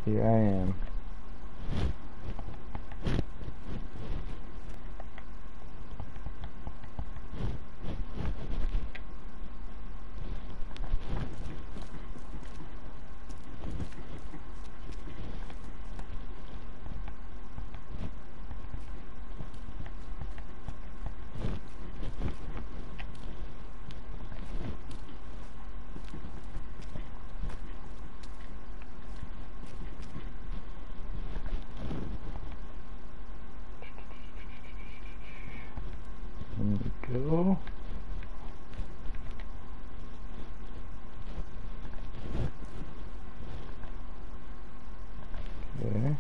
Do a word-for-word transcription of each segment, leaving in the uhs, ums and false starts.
Here I am. There we go. Okay.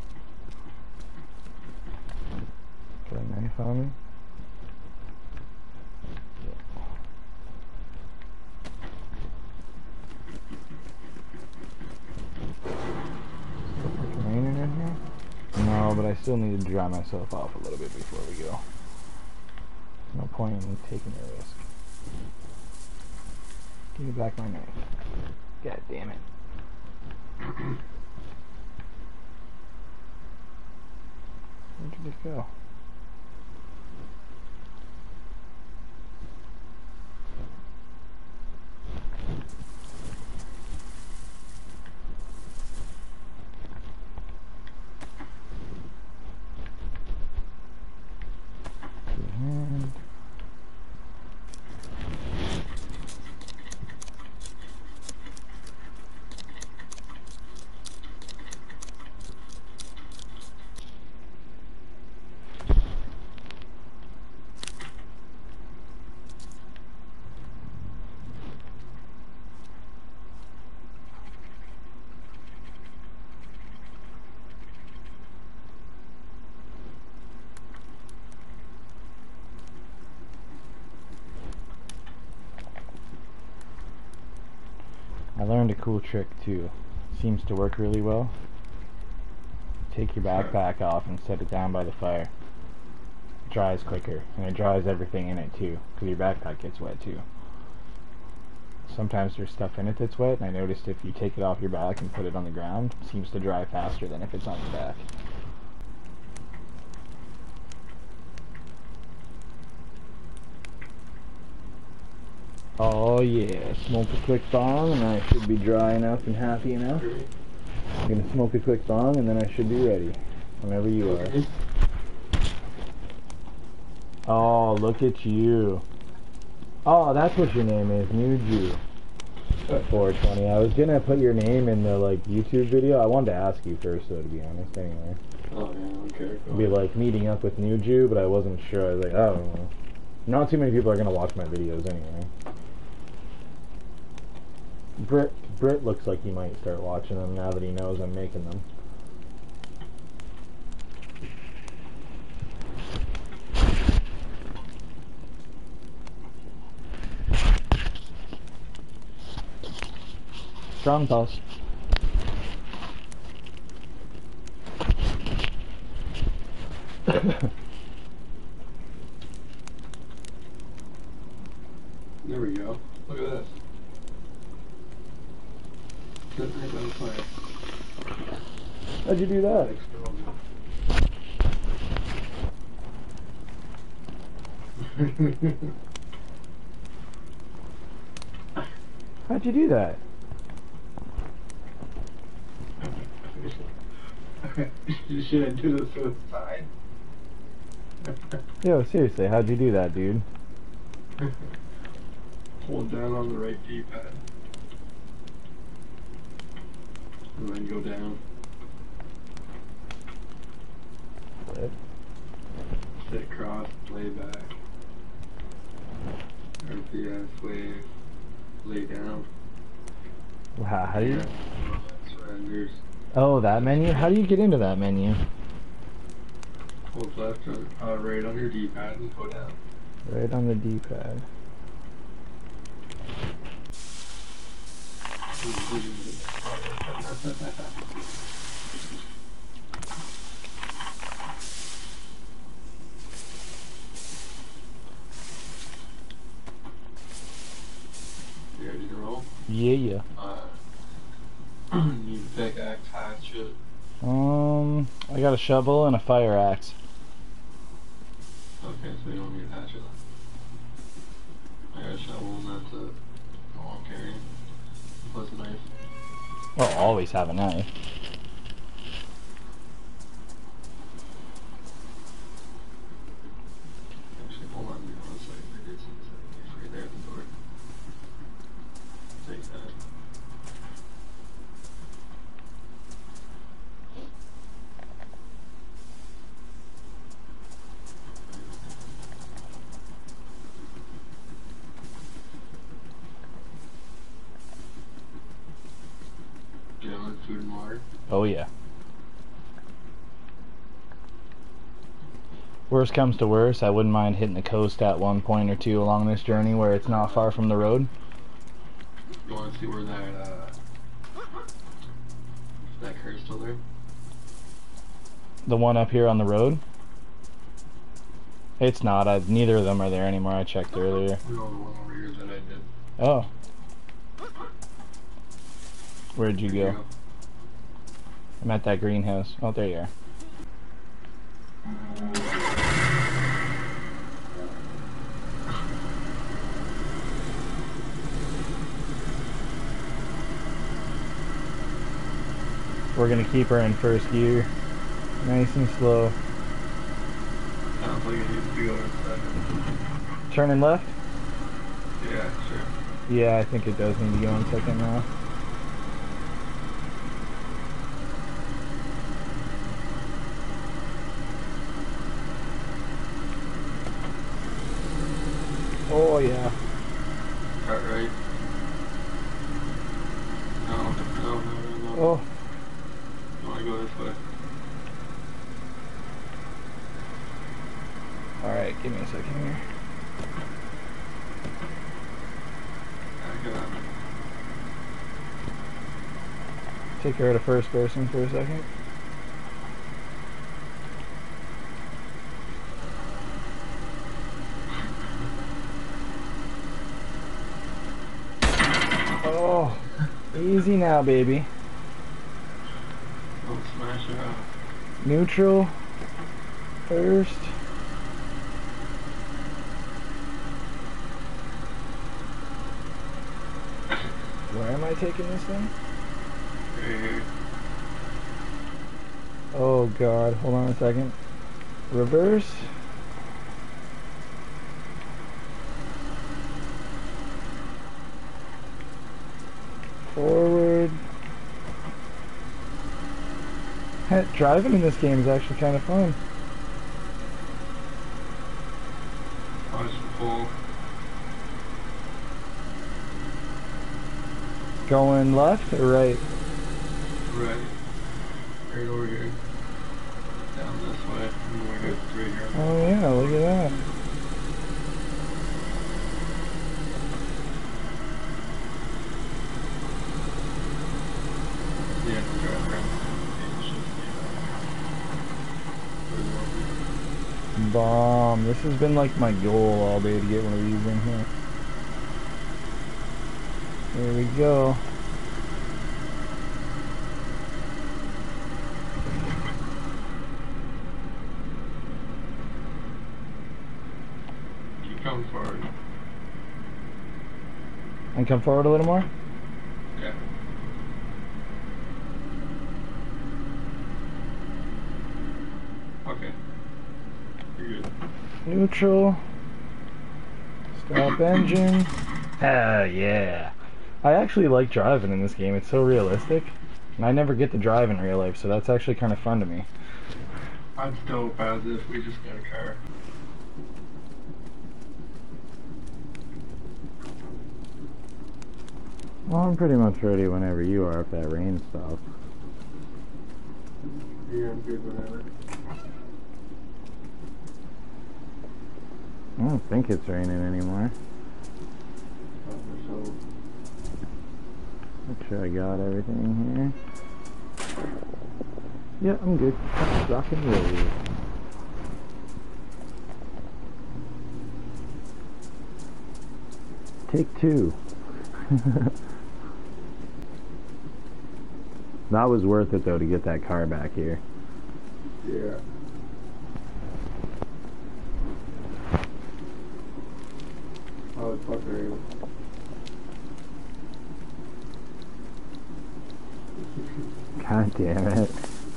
Got a knife on me. Still raining in here? No, but I still need to dry myself off a little bit before we go. No point in taking a risk. Give me back my knife. God damn it. Where did it go? And I learned a cool trick too. Seems to work really well. Take your backpack off and set it down by the fire. It dries quicker, and it dries everything in it too, because your backpack gets wet too. Sometimes there's stuff in it that's wet, and I noticed if you take it off your back and put it on the ground, it seems to dry faster than if it's on your back. Oh yeah, smoke a quick bong and I should be dry enough and happy enough. I'm gonna smoke a quick bong and then I should be ready, whenever you are. Oh, look at you. Oh, that's what your name is, New Jew. four twenty. I was gonna put your name in the like YouTube video. I wanted to ask you first though, to be honest, anyway. Oh yeah, okay. It'd be like meeting up with New Jew, but I wasn't sure. I was like, I don't know. Not too many people are gonna watch my videos anyway. Britt, Britt looks like he might start watching them now that he knows I'm making them. Strong toss. There we go. Look at this. That's right on fire. How'd you do that? How'd you do that? Should I do this to the side? Yo, seriously, how'd you do that, dude? Hold down on the right D-pad. And then go down. What? Sit across, lay back. R P S, wave, lay down. Wow, how do you... Surrenders. Oh, that menu? How do you get into that menu? Hold left on, uh, right on your D-pad and go down. Right on the D-pad. You ready to roll? Yeah, yeah. Uh, you pick X hatchet. Um, I got a shovel and a fire axe. Okay, so you don't need a hatchet. I got a shovel and that's it. I won't carry. Plus a knife. Well, I'll always have a knife. Actually, hold on, give me one second. I did see something. It's right there at the door. Take that. Get on food and water. Oh yeah. Worst comes to worst, I wouldn't mind hitting the coast at one point or two along this journey where it's not far from the road. You want to see where that, uh, that car's still there? The one up here on the road? It's not. I, neither of them are there anymore. I checked earlier. No, the one over here that I did. Oh. Where'd you There go? I'm at that greenhouse. Oh, there you are. We're gonna keep her in first gear. Nice and slow. Sounds like it needs to go in a second. Turning left? Yeah, sure. Yeah, I think it does need to go in second now. Oh yeah. Cut right. No, no, no, no, no. Oh. You want to go this way? Alright, give me a second here. Back up. Take her to first person for a second. Oh, easy now, baby. Don't smash her out. Neutral. First. Where am I taking this thing? Right here. Oh god, hold on a second. Reverse. Forward. Heck, driving in this game is actually kind of fun. Watch the pole. Going left or right? Right. Right over here. Down this way. And we're good. Right here. Oh yeah, look at that. Yeah, drive around. Bomb. This has been like my goal all day to get one of these in here. There we go. Keep coming forward. And come forward a little more. Yeah. Okay. You're good. Neutral. Stop engine. Ah, yeah. I actually like driving in this game. It's so realistic. And I never get to drive in real life, so that's actually kind of fun to me. I'm dope as if we just got a car. Well, I'm pretty much ready whenever you are if that rain stops. Yeah, I'm good whenever. I don't think it's raining anymore. So, Make sure I got everything here. Yeah, I'm good. Rock and roll. Take two. That was worth it though to get that car back here. Yeah. How the fuck are you? God damn it.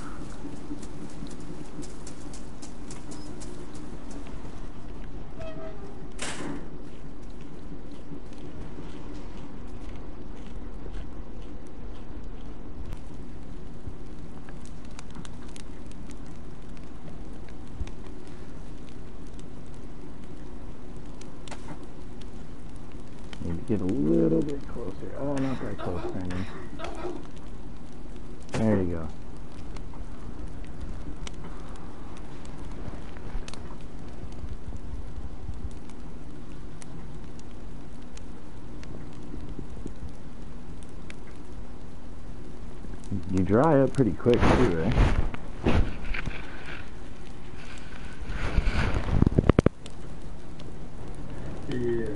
Maybe get a little bit closer. Oh, not that close, Brendan. There you go. You dry up pretty quick too, right? Yeah.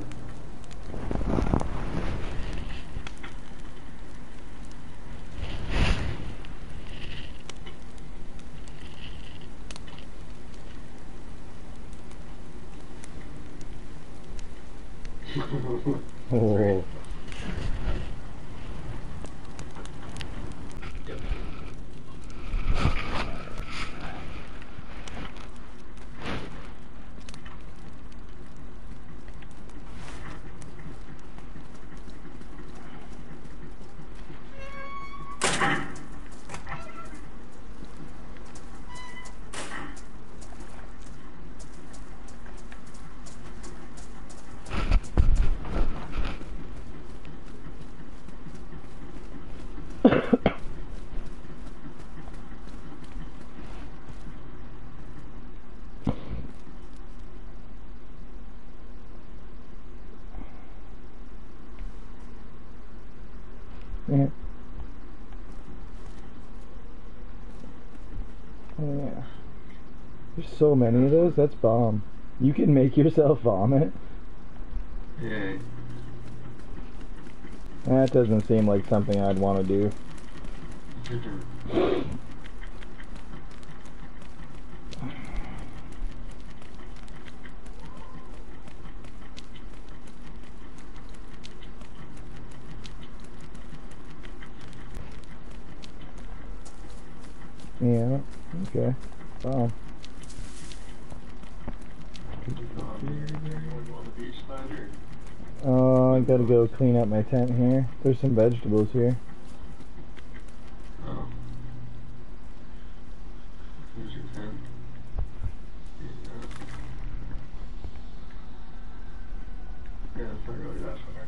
Oh. Yeah. Oh, yeah. There's so many of those, that's bomb. You can make yourself vomit? Yeah. That doesn't seem like something I'd want to do. Yeah, okay. Bomb. Uh, I gotta go clean up my tent here. There's some vegetables here. Oh. Here's your tent. Yeah, it's not really that far.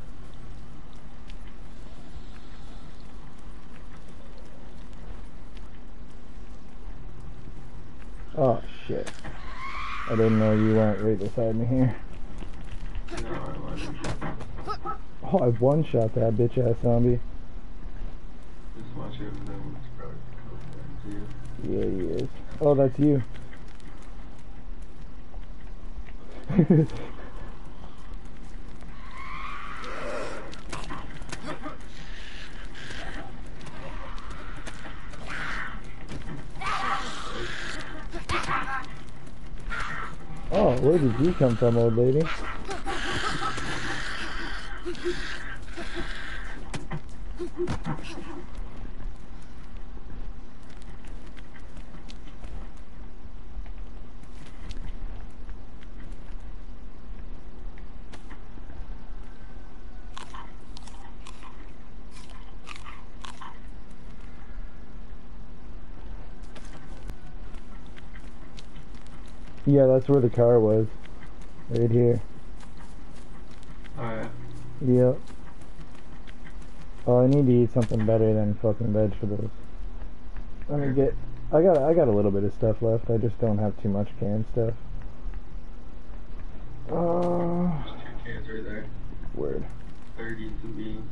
Oh, shit. I didn't know you weren't right beside me here. No, I wasn't. Oh, I one-shot that bitch-ass zombie. Just watch it and then it's probably close to you. Yeah, he is. Oh, that's you. Oh, where did you come from, old lady? Yeah, that's where the car was. Right here. Oh, yeah. Yep. Oh, I need to eat something better than fucking vegetables. Let me get... I got I got a little bit of stuff left. I just don't have too much canned stuff. Uh, There's two cans right there. Word. thirty some beans.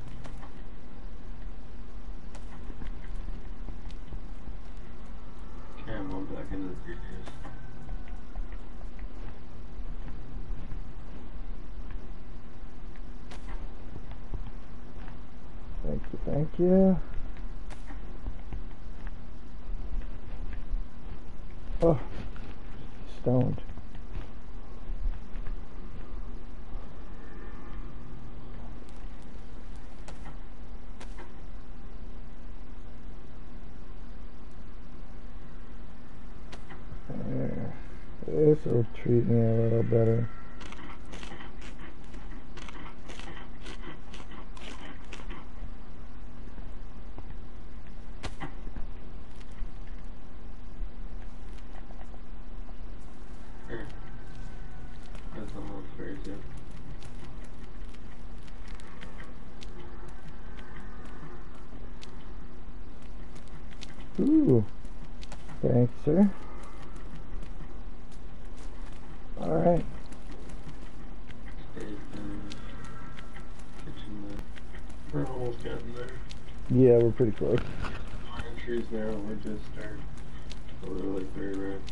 Okay, I'm going back into the previous. Thank you, thank you. Oh, stoned. There. This will treat me a little better. Here. That's almost fair too. Ooh. Thanks, sir. Alright. We're almost getting there. Yeah, we're pretty close. My entries now, we just start a little like right around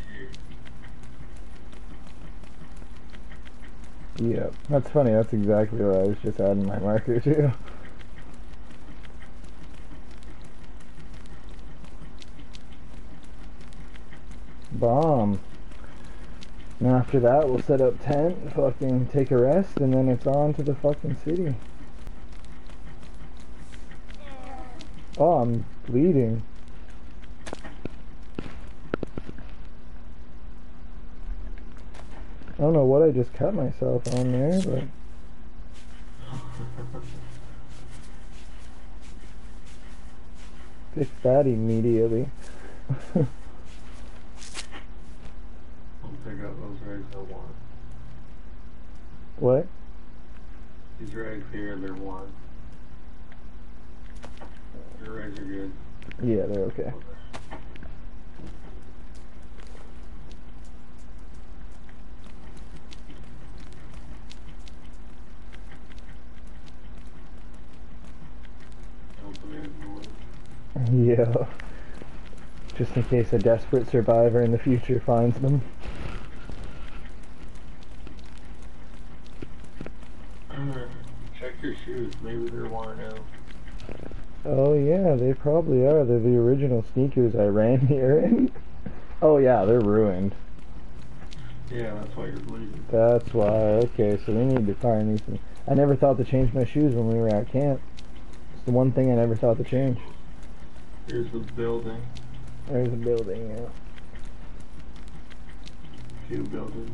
here. Yeah, that's funny. That's exactly what I was just adding my marker to. Bomb. And after that, we'll set up tent, fucking take a rest, and then it's on to the fucking city. Oh, I'm bleeding. I don't know what I just cut myself on there, but... fix that immediately. I'll pick up those rags I want. What? These rags here, they're one. Your rags are good. Yeah, they're okay. Yeah. Just in case a desperate survivor in the future finds them. Check your shoes. Maybe they're worn out. Oh yeah, they probably are. They're the original sneakers I ran here in. Oh yeah, they're ruined. Yeah, that's why you're bleeding. That's why. Okay, so we need to find these. I never thought to change my shoes when we were at camp. It's the one thing I never thought to change. Here's the building. There's a building, yeah. Few buildings.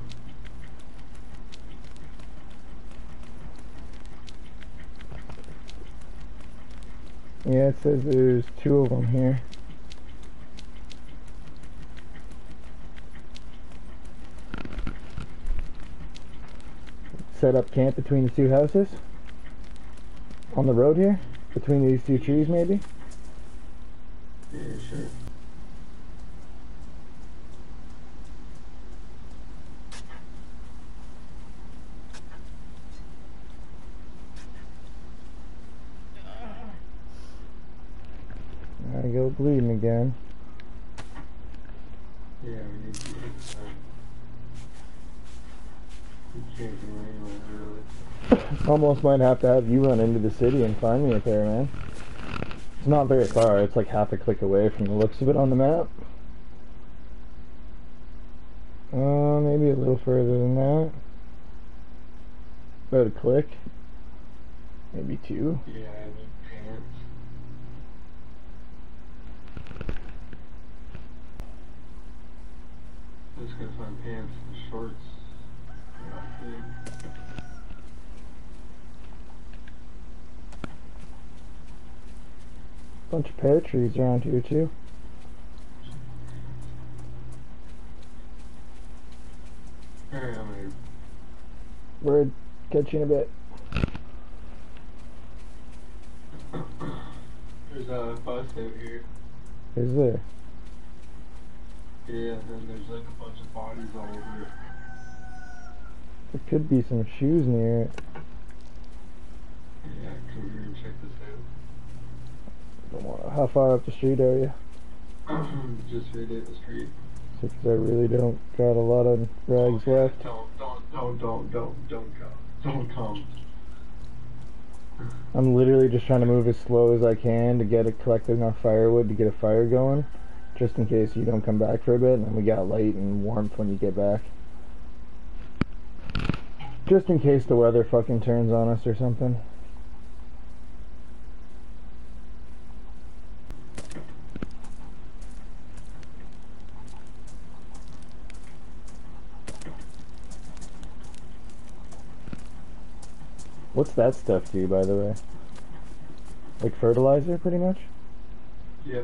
Yeah, it says there's two of them here. Set up camp between the two houses. On the road here. Between these two trees, maybe. Yeah, sure. I go bleeding again. Yeah, we need to get this done. We can't do anywhere really. Almost might have to have you run into the city and find me up there, man. It's not very far. It's like half a click away from the looks of it on the map. Uh, maybe a little further than that. About a click. Maybe two. Yeah, I need pants. I'm just gonna find pants and shorts. Yeah, Bunch of pear trees around here too. Alright, I'm here. Word. Catch you in a bit. There's a bus out here. Is there? Yeah, and there's like a bunch of bodies all over it. There could be some shoes near it. Yeah, come here and check this Don't wanna- How far up the street are you? out. Just right down the street. Because I really don't got a lot of rags Oh, yeah, left. Don't, don't, don't, don't, don't, don't come. Don't come. I'm literally just trying to move as slow as I can to get a, collect enough firewood to get a fire going, just in case you don't come back for a bit, and then we got light and warmth when you get back. Just in case the weather fucking turns on us or something. What's that stuff do, by the way? Like fertilizer, pretty much? Yep.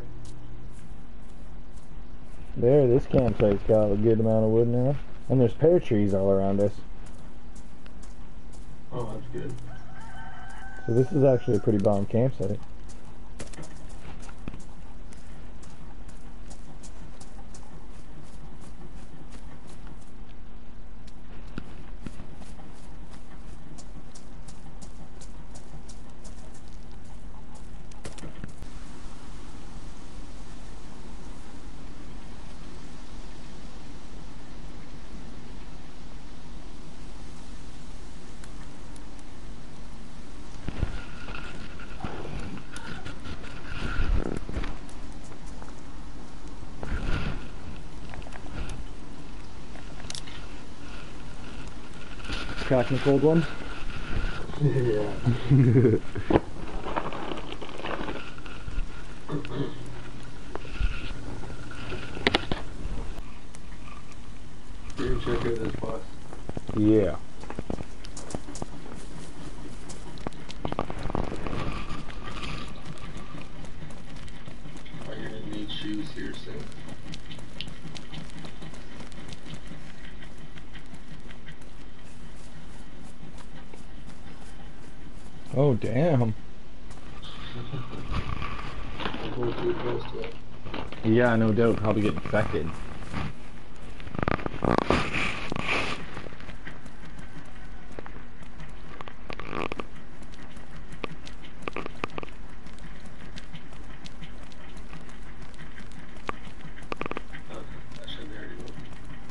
There, this campsite's got a good amount of wood now. And there's pear trees all around us. Oh, that's good. So this is actually a pretty bomb campsite. Cracking a cold one? Yeah. You can check out this box. Yeah. Oh, you're gonna need shoes here soon. Oh, damn. Don't go too close to it. Yeah, no doubt. Probably get infected. That should be already moved.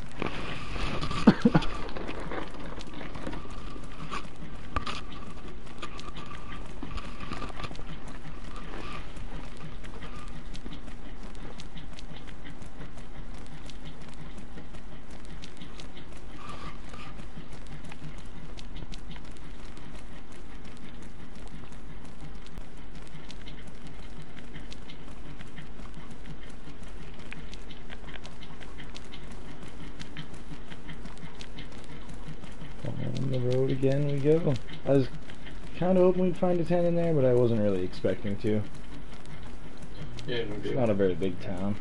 On the road again we go. I was kind of hoping we'd find a tent in there, but I wasn't really expecting to. Yeah, no It's good. not a very big town.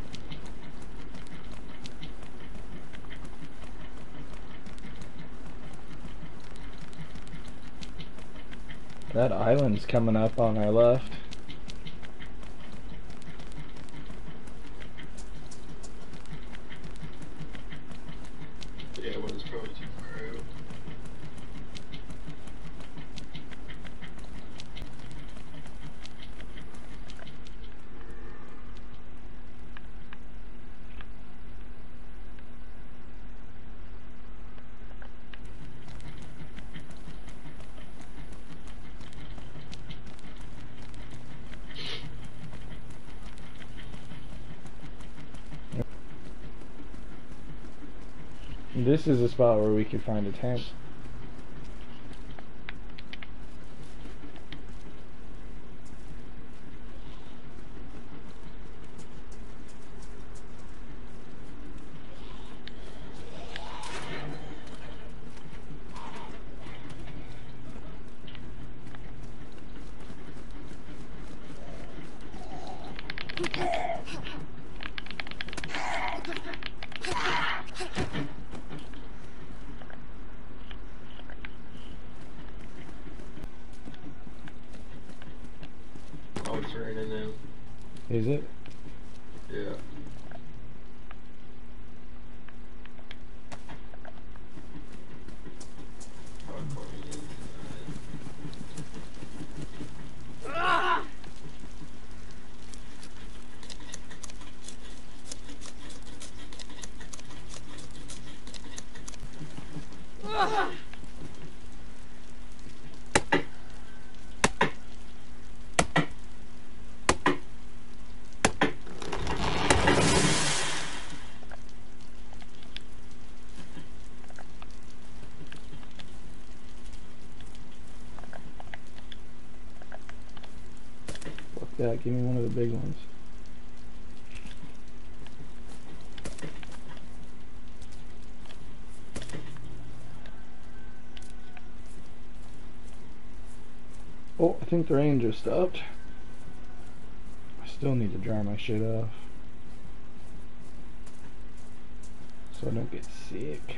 That island's coming up on our left. Yeah, well, it's probably too far out. This is a spot where we could find a tent. Oh, it's raining now. Is it? Yeah. How funny is that? that. Give me one of the big ones. Oh, I think the rain just stopped. I still need to dry my shit off so I don't get sick.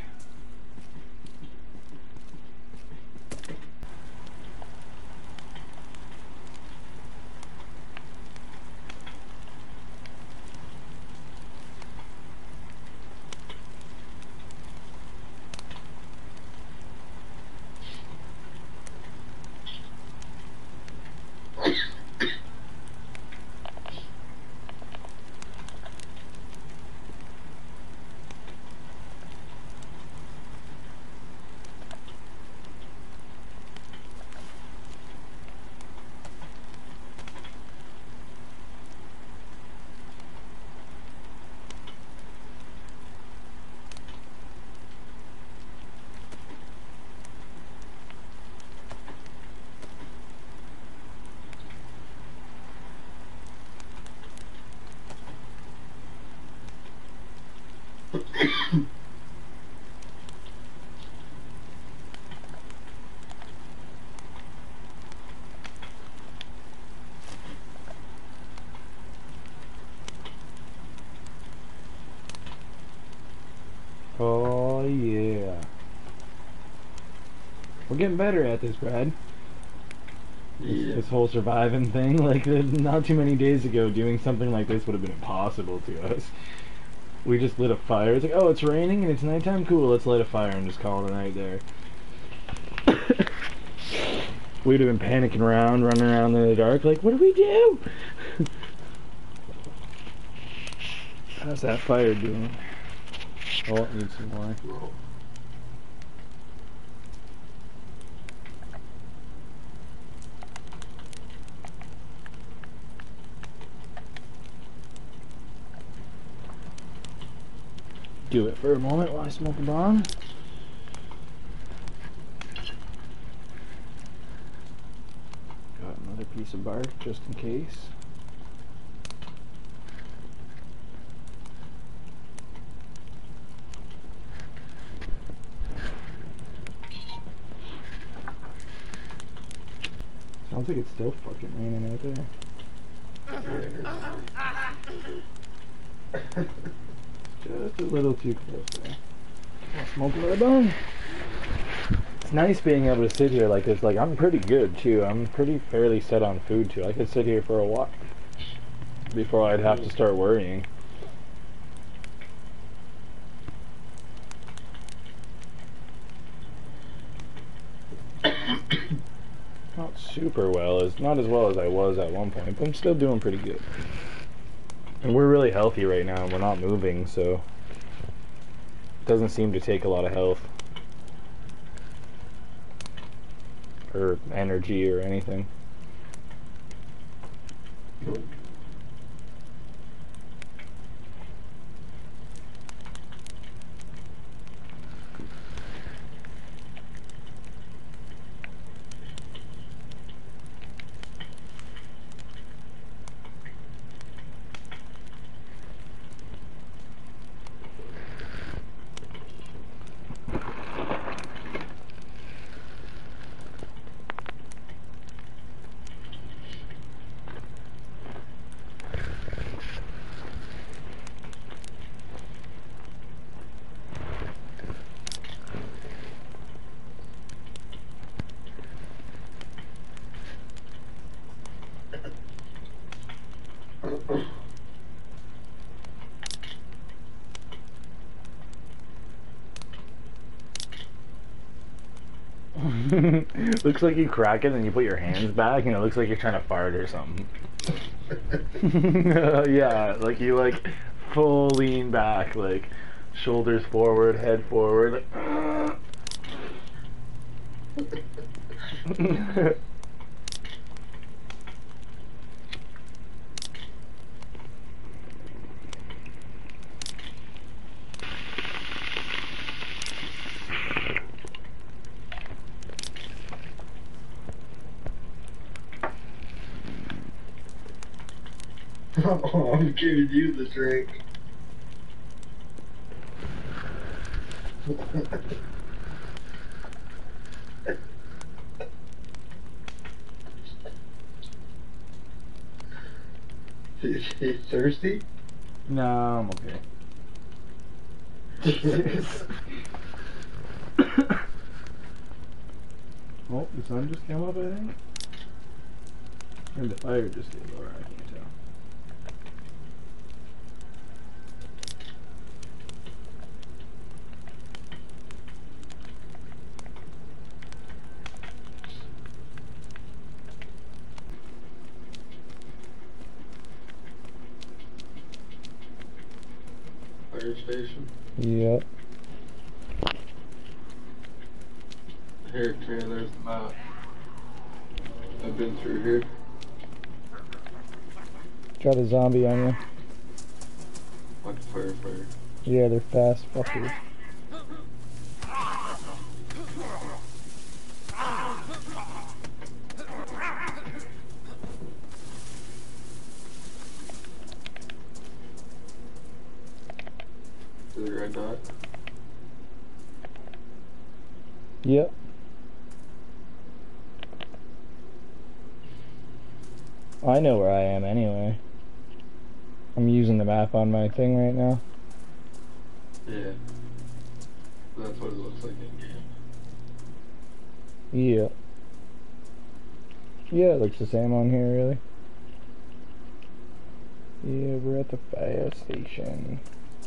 Oh yeah. We're getting better at this, Brad. Yeah. This, this whole surviving thing, like not too many days ago, doing something like this would have been impossible to us. We just lit a fire. It's like, oh, it's raining and it's nighttime. Cool, let's light a fire and just call it a night there. We'd have been panicking around, running around in the dark, like, what do we do? How's that fire doing? Oh, it needs some more. Do it for a moment while I smoke a bong. Got another piece of bark just in case. Sounds like it's still fucking raining out there. Just a little too close there. I'll smoke a little bone. It's nice being able to sit here like this. Like, I'm pretty good too. I'm pretty fairly set on food too. I could sit here for a while before I'd have to start worrying. Not super well, as not as well as I was at one point, but I'm still doing pretty good. And we're really healthy right now, and we're not moving, so it doesn't seem to take a lot of health or energy or anything. Looks like you crack it and you put your hands back and it looks like you're trying to fart or something. Yeah, like you like full lean back, like shoulders forward, head forward, like Oh, I'm giving you the drink. Is he thirsty? No, I'm okay. Oh, the sun just came up, I think. And the fire just came over, I can't tell. Fire station. Yep. Here, Trey, there's the map. I've been through here. Got a zombie on you. Like a firefighter. Yeah, they're fast fuckers. Is it red dot? Yep. I know where I am anyway. I'm using the map on my thing right now. Yeah. That's what it looks like in game. Yeah. Yeah, it looks the same on here, really. Yeah, we're at the fire station.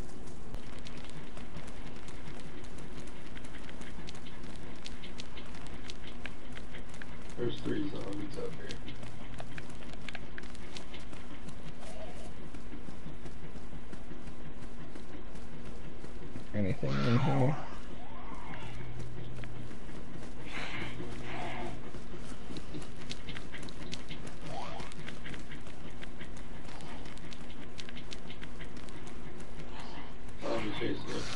There's three zombies up here. Anything in here? Zombie chasing us.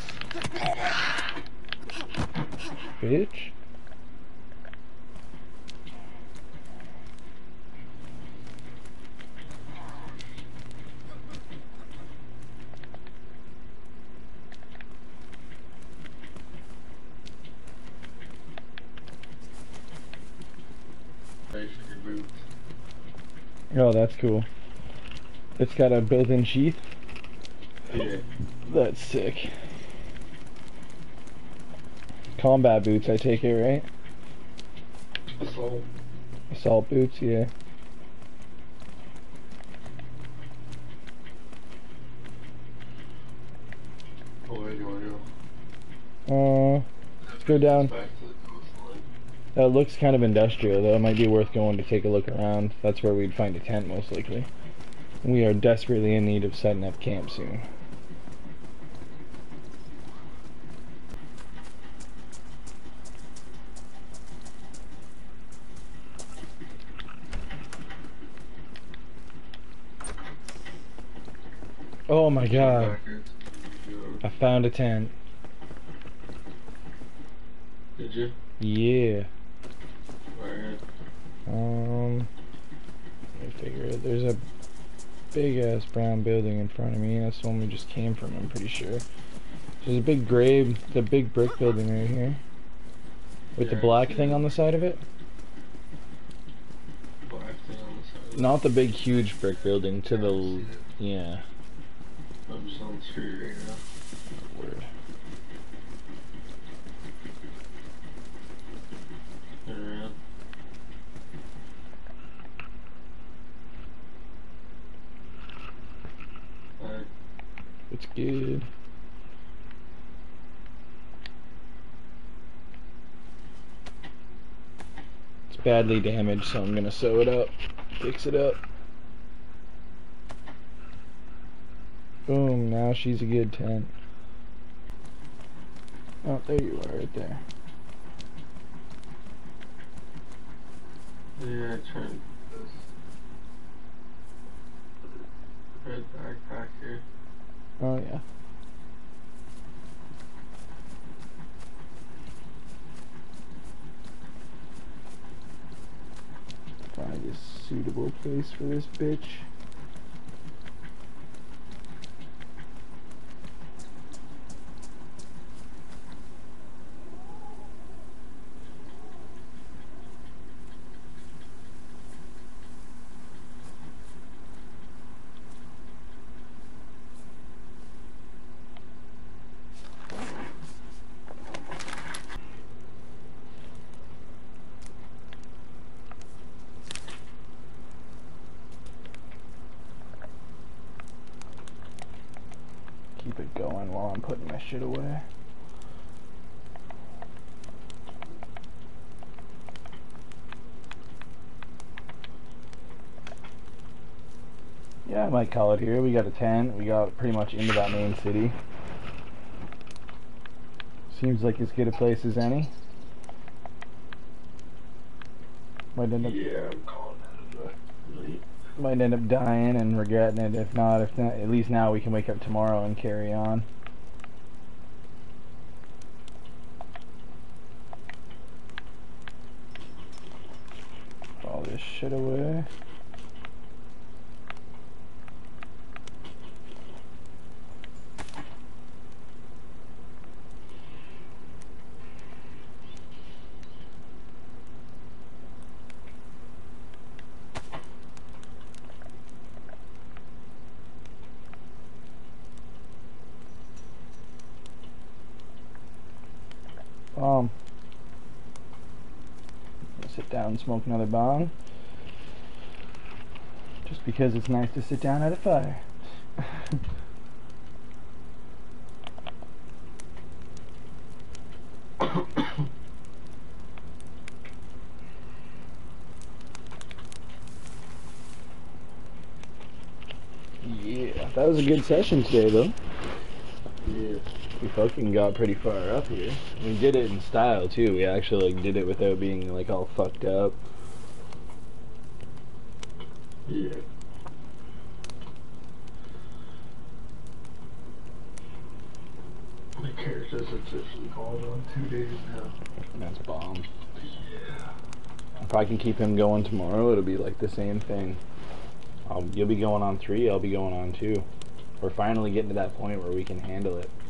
Bitch. Nice in your boots. Oh, that's cool. It's got a built-in sheath. Yeah. That's sick. Combat boots, I take it, right? Assault. Assault boots, yeah. Oh, where do you want to go? Uh, let's go down. Back to the coastline. That looks kind of industrial, though. It might be worth going to take a look around. That's where we'd find a tent, most likely. We are desperately in need of setting up camp soon. Oh my god. I found a tent. Did you? Yeah. Where? Um, let me figure it. There's a big ass brown building in front of me. That's the one we just came from, I'm pretty sure. There's a big gray, the big brick building right here. With Yeah, the black I see thing it. on the side of it. Black thing on the side. Not the big huge brick building, to Yeah, I the, see it. yeah. I'm just on the street right now. Word. Turn around. Alright. It's good. It's badly damaged, so I'm gonna sew it up, fix it up. Boom, now she's a good tent. Oh, there you are, right there. Yeah, turn this red backpack here. Oh, yeah. Find a suitable place for this bitch. Keep it going while I'm putting my shit away. Yeah, I might call it here. We got a ten. We got pretty much into that main city. Seems like as good a place as any. Might end up, Yeah, I'm calling that a night. might end up dying and regretting it. If not, if not, at least now we can wake up tomorrow and carry on. Put all this shit away. Um, sit down and smoke another bong. Just because it's nice to sit down at a fire. Yeah, that was a good session today, though. Yeah. We fucking got pretty far up here. We did it in style too. We actually like did it without being like all fucked up. Yeah. My character's officially called on two days now. That's bomb. Yeah. If I can keep him going tomorrow, it'll be like the same thing. I'll, you'll be going on three, I'll be going on two. We're finally getting to that point where we can handle it.